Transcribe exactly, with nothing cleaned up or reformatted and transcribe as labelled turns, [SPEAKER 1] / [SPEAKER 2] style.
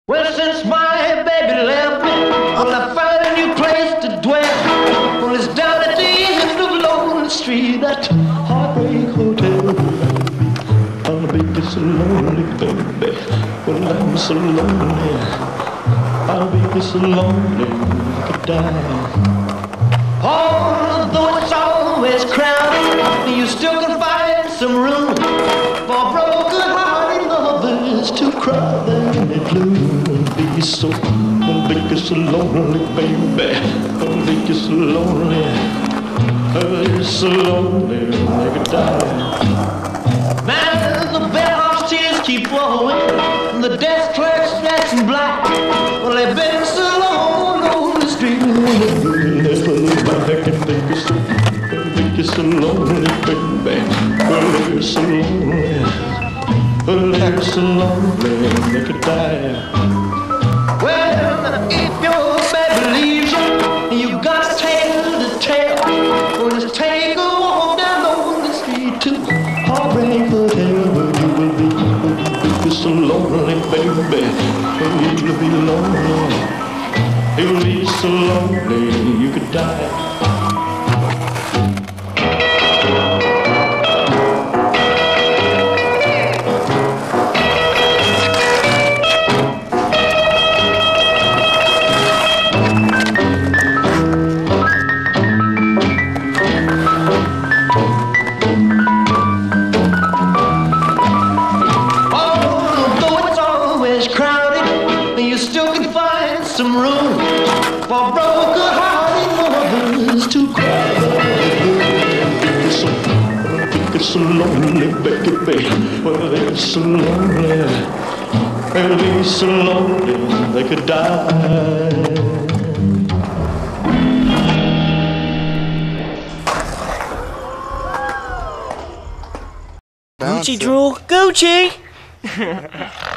[SPEAKER 1] Well, since my baby left me, well, I found a new place to dwell. Well, it's down at the end of Lonely Street, that Heartbreak Hotel. I'll be just so lonely, baby. Well, I'm so lonely. I'll be just so lonely, I could die. Although it's always crowded, you still can find some room for broken-hearted lovers to cry their blue. Be so, I'll be so lonely, baby. I'll be so lonely. I'll be so lonely, I could die. Man, the bellhop's tears keep flowing, and the desk clerk's dressed in black. Well, they've been so long on the street, never look back and think it's so, think it's so lonely, baby. Well, they're so lonely. Well, they're so lonely, they could die. Well, if your baby leaves you, you got a tale to tell. Well, just take a walk down on the street to Heartbreak Hotel, where you will be, will be so lonely, baby. Well, you'll be lonely. You'll be so lonely, you could die. Some room for broken-hearted lovers to cry. It's so, it's so lonely, baby. Well, they're so lonely. They'll be so lonely they could die.
[SPEAKER 2] Gucci drool, Gucci!